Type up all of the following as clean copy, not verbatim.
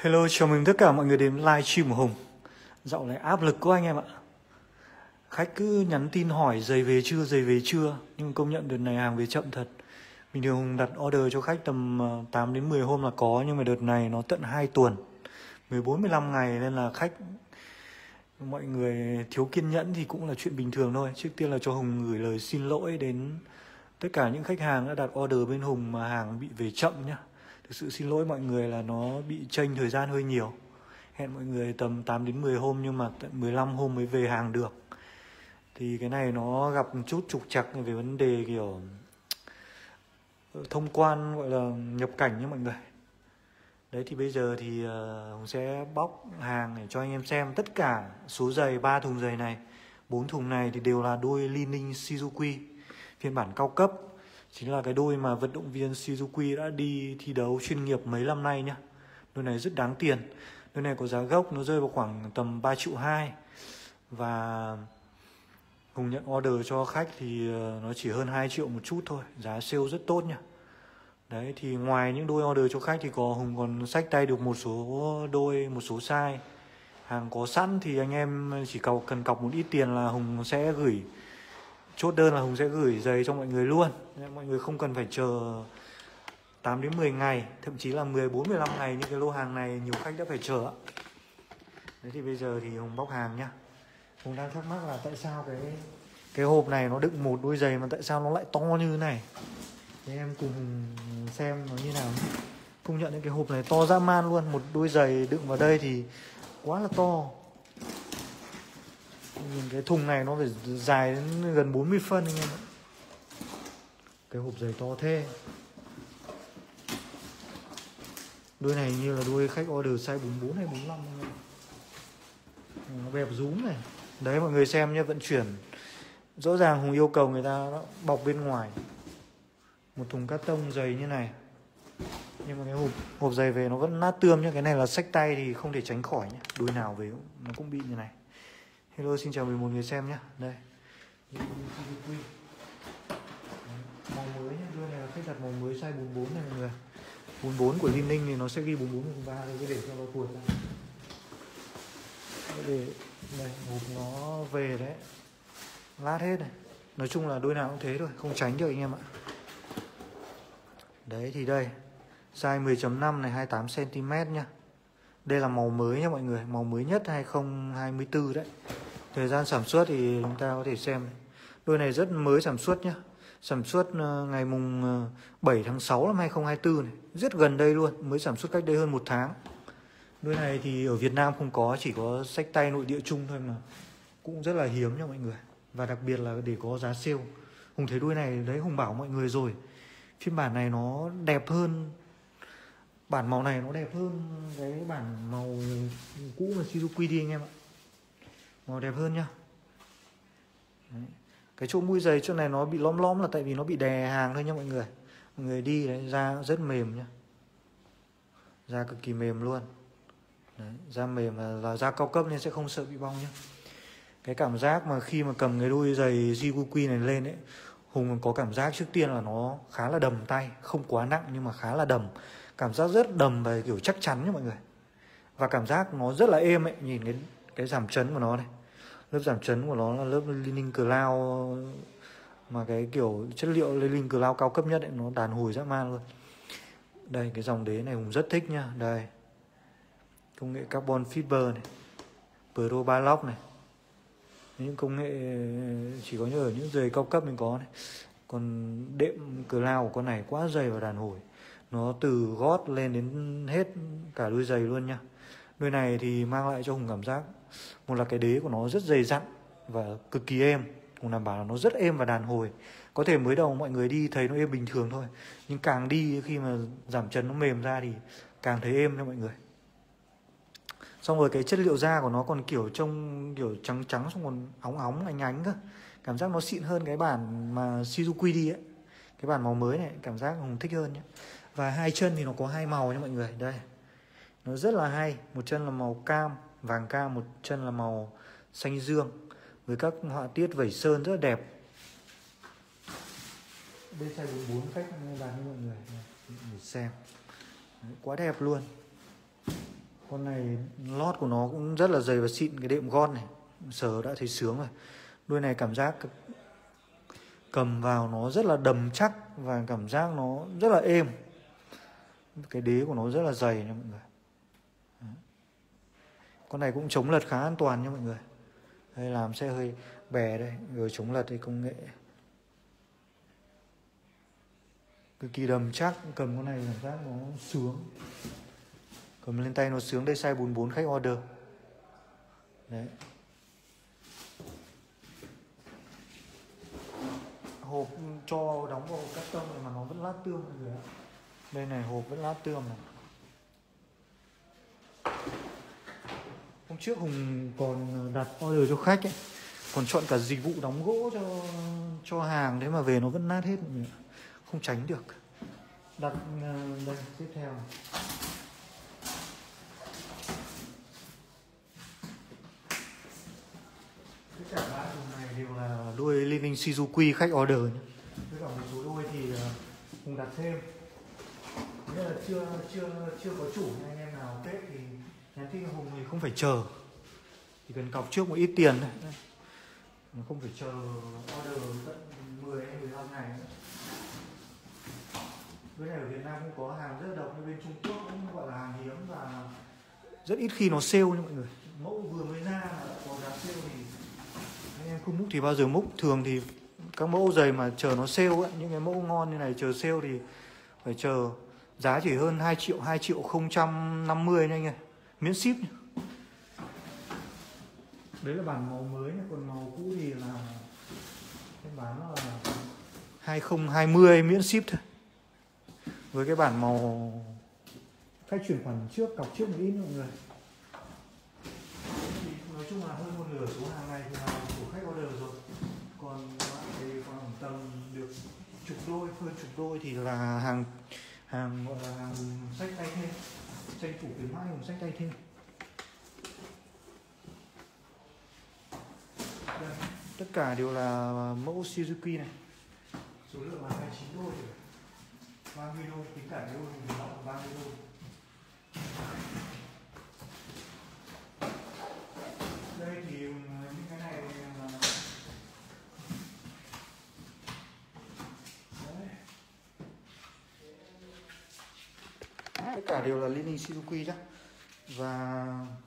Hello, chào mừng tất cả mọi người đến live stream của Hùng. Dạo này áp lực quá anh em ạ. Khách cứ nhắn tin hỏi giày về chưa, giày về chưa. Nhưng công nhận đợt này hàng về chậm thật. Bình thường Hùng đặt order cho khách tầm 8 đến 10 hôm là có. Nhưng mà đợt này nó tận 2 tuần 14-15 ngày nên là khách mọi người thiếu kiên nhẫn thì cũng là chuyện bình thường thôi. Trước tiên là cho Hùng gửi lời xin lỗi đến tất cả những khách hàng đã đặt order bên Hùng mà hàng bị về chậm nhá. Thực sự xin lỗi mọi người là nó bị chênh thời gian hơi nhiều. Hẹn mọi người tầm 8 đến 10 hôm nhưng mà tận 15 hôm mới về hàng được. Thì cái này nó gặp một chút trục trặc về vấn đề kiểu thông quan gọi là nhập cảnh nhé mọi người. Đấy thì bây giờ thì Hùng sẽ bóc hàng để cho anh em xem. Tất cả số giày 3 thùng giày này, 4 thùng này thì đều là đôi Li-Ning Shizuki phiên bản cao cấp. Chính là cái đôi mà vận động viên Shizuki đã đi thi đấu chuyên nghiệp mấy năm nay nhá. Đôi này rất đáng tiền. Đôi này có giá gốc nó rơi vào khoảng tầm 3,2 triệu. Và Hùng nhận order cho khách thì nó chỉ hơn 2 triệu một chút thôi. Giá sale rất tốt nhá. Đấy thì ngoài những đôi order cho khách thì Hùng còn xách tay được một số đôi, một số size. Hàng có sẵn thì anh em chỉ cần cọc một ít tiền là Hùng sẽ gửi. Chốt đơn là Hùng sẽ gửi giày cho mọi người luôn. Mọi người không cần phải chờ 8 đến 10 ngày, thậm chí là 14-15 ngày như cái lô hàng này nhiều khách đã phải chờ. Đấy thì bây giờ thì Hùng bóc hàng nhá. Hùng đang thắc mắc là tại sao cái hộp này nó đựng một đôi giày mà tại sao nó lại to như thế này. Để em cùng xem nó như nào. Công nhận cái hộp này to dã man luôn. Một đôi giày đựng vào đây thì quá là to. Nhìn cái thùng này nó phải dài đến gần 40 phân anh em ạ. Cái hộp giày to thế. Đôi này như là đôi khách order size 44 hay 45 anh em. Nó bẹp rúm này. Đấy mọi người xem nhé, vận chuyển. Rõ ràng Hùng yêu cầu người ta bọc bên ngoài một thùng cát tông giày như này. Nhưng mà cái hộp giày về nó vẫn nát tươm nhá. Cái này là xách tay thì không thể tránh khỏi nhá. Đôi nào về nó cũng bị như này. Hello, xin chào 11 người xem nhé. Đây màu mới nhé. Đôi này là khách đặt màu mới size 44 này mọi người. 44 của Li-Ning thì nó sẽ ghi 44-43 đây, để cho nó tuột ra. Để đây, hộp nó về đấy. Lát hết này. Nói chung là đôi nào cũng thế thôi, không tránh được anh em ạ. Đấy thì đây, size 10.5 này, 28 cm nhá. Đây là màu mới nha mọi người, màu mới nhất 2024 đấy. Thời gian sản xuất thì chúng ta có thể xem. Đôi này rất mới sản xuất nhá. Sản xuất ngày mùng 7 tháng 6 năm 2024 này. Rất gần đây luôn, mới sản xuất cách đây hơn 1 tháng. Đôi này thì ở Việt Nam không có, chỉ có xách tay nội địa chung thôi mà. Cũng rất là hiếm nha mọi người. Và đặc biệt là để có giá sale. Hùng thấy đôi này đấy, Hùng bảo mọi người rồi. Phiên bản này nó đẹp hơn. Bản màu này nó đẹp hơn cái bản màu cũ mà Shizuki đi anh em ạ. Màu đẹp hơn nhá. Đấy. Cái chỗ mũi giày chỗ này nó bị lõm lõm là tại vì nó bị đè hàng thôi nha mọi người. Mọi người đi đấy, da rất mềm nhá. Da cực kỳ mềm luôn. Đấy, da mềm là da cao cấp nên sẽ không sợ bị bong nhá. Cái cảm giác mà khi mà cầm cái đôi giày Shizuki này lên ấy, Hùng có cảm giác trước tiên là nó khá là đầm tay. Không quá nặng nhưng mà khá là đầm. Cảm giác rất đầm và kiểu chắc chắn nhá mọi người. Và cảm giác nó rất là êm ấy. Nhìn cái giảm chấn của nó này. Lớp giảm chấn của nó là lớp Li-Ning Cloud. Mà cái kiểu chất liệu Li-Ning Cloud cao cấp nhất ấy, nó đàn hồi dã man luôn. Đây cái dòng đế này Hùng rất thích nhá. Đây công nghệ carbon fiber này, Pro Ballock này. Những công nghệ chỉ có như ở những giày cao cấp mình có này. Còn đệm Cloud của con này quá dày và đàn hồi. Nó từ gót lên đến hết cả đôi giày luôn nha. Đôi này thì mang lại cho Hùng cảm giác, một là cái đế của nó rất dày dặn và cực kỳ êm. Hùng đảm bảo là nó rất êm và đàn hồi. Có thể mới đầu mọi người đi thấy nó êm bình thường thôi, nhưng càng đi khi mà giảm chấn nó mềm ra thì càng thấy êm cho mọi người. Xong rồi cái chất liệu da của nó còn kiểu trông kiểu trắng trắng, xong còn óng óng ánh ánh cơ. Cảm giác nó xịn hơn cái bản mà Shizuki đi ấy. Cái bản màu mới này cảm giác Hùng thích hơn nhé. Và hai chân thì nó có hai màu nha mọi người. Đây, nó rất là hay. Một chân là màu cam, vàng cam. Một chân là màu xanh dương, với các họa tiết vẩy sơn rất là đẹp. Bên size 44 cách bán cho mọi người để xem. Đấy, quá đẹp luôn. Con này lót của nó cũng rất là dày và xịn, cái đệm gon này sờ đã thấy sướng rồi. Đuôi này cảm giác cầm vào nó rất là đầm chắc và cảm giác nó rất là êm. Cái đế của nó rất là dày nha mọi người. Con này cũng chống lật khá an toàn nha mọi người. Đây làm sẽ hơi bè đây, rồi chống lật thì công nghệ cực kỳ đầm chắc. Cầm con này cảm giác nó sướng, cầm lên tay nó sướng. Đây size 44 khách order. Đấy. Hộp cho đóng vào cắt tông này mà nó vẫn lát tươm mọi người ạ. Đây này, hộp vẫn lát tươm này. Hôm trước Hùng còn đặt order cho khách ấy, còn chọn cả dịch vụ đóng gỗ cho hàng, thế mà về nó vẫn nát hết mọi người ạ. Không tránh được. Đặt đây tiếp theo. Tất cả ba đôi này đều là đuôi Living Shizuki khách order nhé. Với cả một số đuôi thì Hùng đặt thêm. Nên là chưa có chủ, anh em nào kết thì nhắn tin Hùng thì không phải chờ, chỉ cần cọc trước một ít tiền thôi, nó không phải chờ order tận 10 hay 15 ngày nữa. Cái này ở Việt Nam cũng có hàng rất độc, như bên Trung Quốc cũng gọi là hàng hiếm và rất ít khi nó sale nha mọi người. Mẫu vừa mới ra mà có giá sale thì anh em không múc thì bao giờ múc. Thường thì các mẫu giày mà chờ nó sale ấy, những cái mẫu ngon như này chờ sale thì phải chờ, giá chỉ hơn 2 triệu 050 nha anh em, miễn ship nhá. Đấy là bản màu mới nhá, còn màu cũ thì là cái bán là 2020 miễn ship thôi. Với cái bản màu khách chuyển khoản trước, cọc trước một ít mọi người. Thì nói chung là hơn một nửa số hàng này thì là của khách order rồi. Còn lại thì còn tầm được chục đôi, hơn chục đôi thì là hàng gọi là hàng xách tay thêm, tranh thủ khuyến mãi cùng xách tay thêm. Đây, tất cả đều là mẫu Shizuki này. Số lượng là 29 đôi rồi. 30 đôi, tính cả cái đôi thì nó là 30 đôi. Đây thì những cái này là... Tất cả đều là Living Shizuki nhá. Và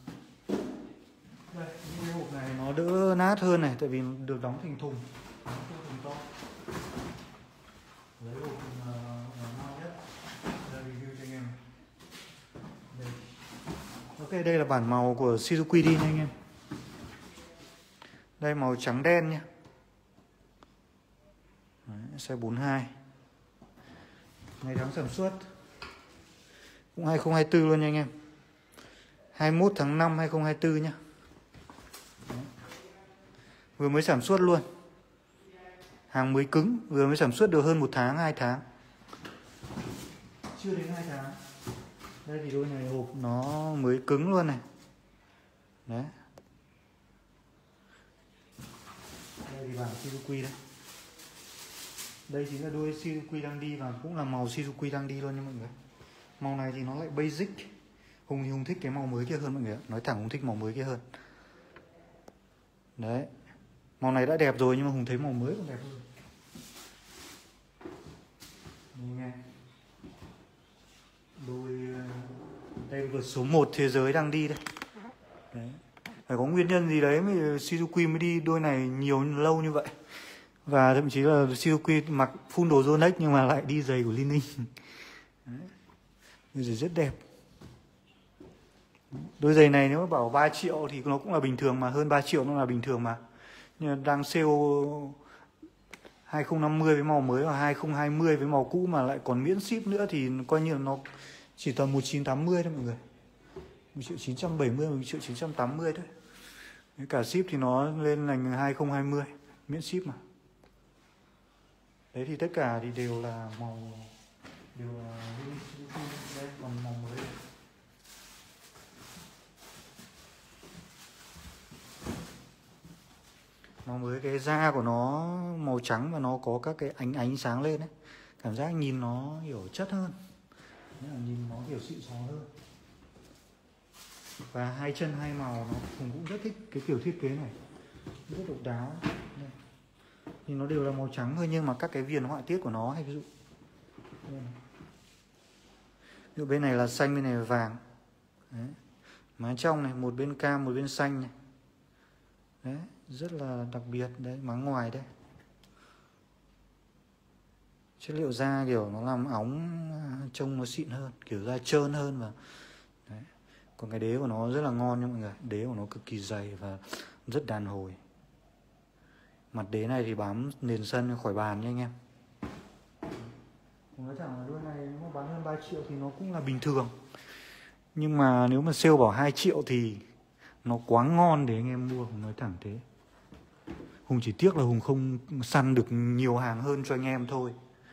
đây, những cái hộp này nó đỡ nát hơn này, tại vì được đóng thành thùng, thùng to. Lấy hộp ngon nhất. Đây review cho anh em. Đây. Ok, đây là bản màu của Shizuki đi nha anh em. Đây màu trắng đen nhé. Đấy, size 42. Ngày tháng sản xuất cũng 2024 luôn nha anh em. 21 tháng 5 2024 nhá. Đấy. Vừa mới sản xuất luôn. Hàng mới cứng, vừa mới sản xuất được hơn 1 tháng, 2 tháng. Chưa đến 2 tháng. Đây thì đôi này hộp nó mới cứng luôn này. Đấy. Đây thì bản Shizuki đấy. Đây chính là đôi Shizuki đang đi và cũng là màu Shizuki đang đi luôn nha mọi người. Màu này thì nó lại basic. Hùng thì Hùng thích cái màu mới kia hơn mọi người ạ. Nói thẳng Hùng thích màu mới kia hơn. Đấy. Màu này đã đẹp rồi nhưng mà Hùng thấy màu mới còn đẹp hơn. Nghe. Đôi đây vượt số 1 thế giới đang đi đây. Đấy. Phải có nguyên nhân gì đấy mới Shizuki mới đi đôi này nhiều lâu như vậy. Và thậm chí là Shizuki mặc full đồ Yonex nhưng mà lại đi giày của Li-Ning. Đôi giày rất đẹp. Đôi giày này nếu mà bảo 3 triệu thì nó cũng là bình thường mà, hơn 3 triệu nó là bình thường mà. Nhưng mà đang sale 2050 với màu mới và 2020 với màu cũ mà lại còn miễn ship nữa thì coi như là nó chỉ tầm 1980 thôi mọi người. 1.970, 1.980 thôi. Với cả ship thì nó lên là 2020 miễn ship mà. Đấy thì tất cả thì đều là màu, đều là đây còn màu mới. Màu mới cái da của nó màu trắng và nó có các cái ánh sáng lên đấy. Cảm giác nhìn nó kiểu chất hơn. Nhìn nó kiểu xịn xò hơn. Và hai chân hai màu nó cũng rất thích cái kiểu thiết kế này, rất độc đáo. Đây. Thì nó đều là màu trắng thôi, nhưng mà các cái viền họa tiết của nó hay ví dụ bên này là xanh, bên này là vàng. Đấy. Má trong này, một bên cam một bên xanh này. Đấy, rất là đặc biệt. Đấy, má ngoài đây. Chất liệu da kiểu nó làm óng trông nó xịn hơn, kiểu da trơn hơn. Và đấy. Còn cái đế của nó rất là ngon nha mọi người. Đế của nó cực kỳ dày và rất đàn hồi. Mặt đế này thì bám nền sân khỏi bàn nha anh em. Nói chẳng là đôi này nếu mà bán hơn 3 triệu thì nó cũng là bình thường. Nhưng mà nếu mà sale bảo 2 triệu thì nó quá ngon để anh em mua. Hùng nói thẳng thế. Hùng chỉ tiếc là Hùng không săn được nhiều hàng hơn cho anh em thôi.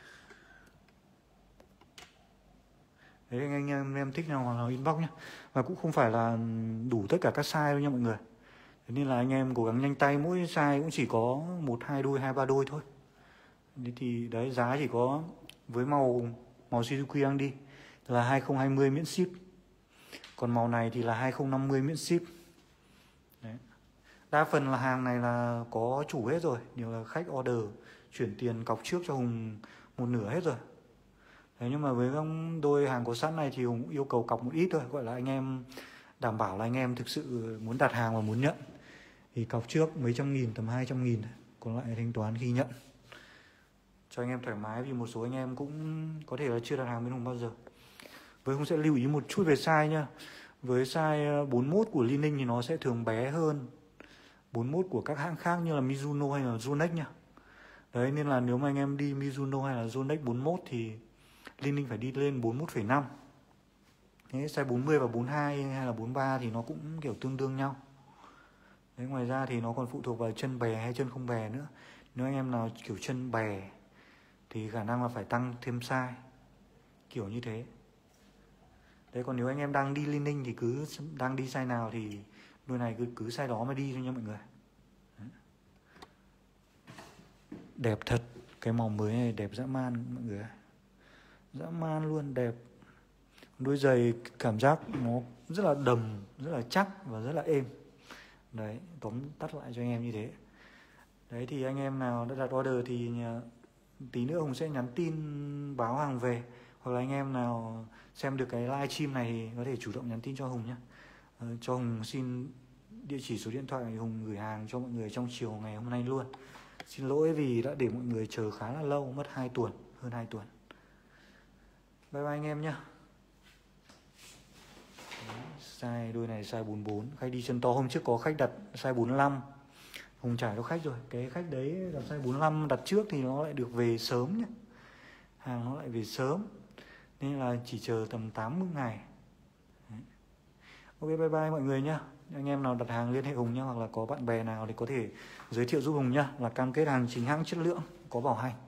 Đấy, anh em thích nào hoặc là inbox nhé. Và cũng không phải là đủ tất cả các size đâu nha mọi người. Thế nên là anh em cố gắng nhanh tay, mỗi size cũng chỉ có 1, 2 đôi, 2, 3 đôi thôi. Thế thì đấy, giá chỉ có với màu Suzuki đang đi là 2020 miễn ship. Còn màu này thì là 2050 miễn ship. Đấy. Đa phần là hàng này là có chủ hết rồi, nhiều là khách order chuyển tiền cọc trước cho Hùng một nửa hết rồi. Đấy, nhưng mà với đôi hàng có sẵn này thì Hùng yêu cầu cọc một ít thôi, gọi là anh em đảm bảo là anh em thực sự muốn đặt hàng và muốn nhận thì cọc trước mấy trăm nghìn, tầm 200.000, còn lại thanh toán khi nhận cho anh em thoải mái, vì một số anh em cũng có thể là chưa đặt hàng bên Hùng bao giờ. Với Hùng sẽ lưu ý một chút về size nha. Với size 41 của Li Ninh thì nó sẽ thường bé hơn 41 của các hãng khác như là Mizuno hay là Yonex nha. Đấy, nên là nếu mà anh em đi Mizuno hay là Yonex 41 thì Li Ninh phải đi lên 41,5. Thế size 40 và 42 hay là 43 thì nó cũng kiểu tương đương nhau. Đấy, ngoài ra thì nó còn phụ thuộc vào chân bè hay chân không bè nữa. Nếu anh em nào kiểu chân bè thì khả năng là phải tăng thêm size, kiểu như thế. Đấy, còn nếu anh em đang đi Li Ninh thì cứ đang đi size nào thì đôi này cứ size đó mà đi thôi nha mọi người. Đấy. Đẹp thật, cái màu mới này đẹp dã man mọi người. Dã man luôn, đẹp. Đôi giày cảm giác nó rất là đầm, rất là chắc và rất là êm. Đấy, tóm tắt lại cho anh em như thế. Đấy, thì anh em nào đã đặt order thì tí nữa Hùng sẽ nhắn tin báo hàng về. Hoặc là anh em nào xem được cái live stream này thì có thể chủ động nhắn tin cho Hùng nhé. Cho Hùng xin địa chỉ, số điện thoại, Hùng gửi hàng cho mọi người trong chiều ngày hôm nay luôn. Xin lỗi vì đã để mọi người chờ khá là lâu, mất 2 tuần, hơn 2 tuần. Bye bye anh em nhé. Size đôi này size 44. Khách đi chân to, hôm trước có khách đặt size 45, Hùng trả cho khách rồi. Cái khách đấy đặt size 45 đặt trước thì nó lại được về sớm nhé. Hàng nó lại về sớm, nên là chỉ chờ tầm 80 ngày. Đấy. Ok, bye bye mọi người nhá. Anh em nào đặt hàng liên hệ Hùng nhá, hoặc là có bạn bè nào thì có thể giới thiệu giúp Hùng nhá. Là cam kết hàng chính hãng, chất lượng, có bảo hành.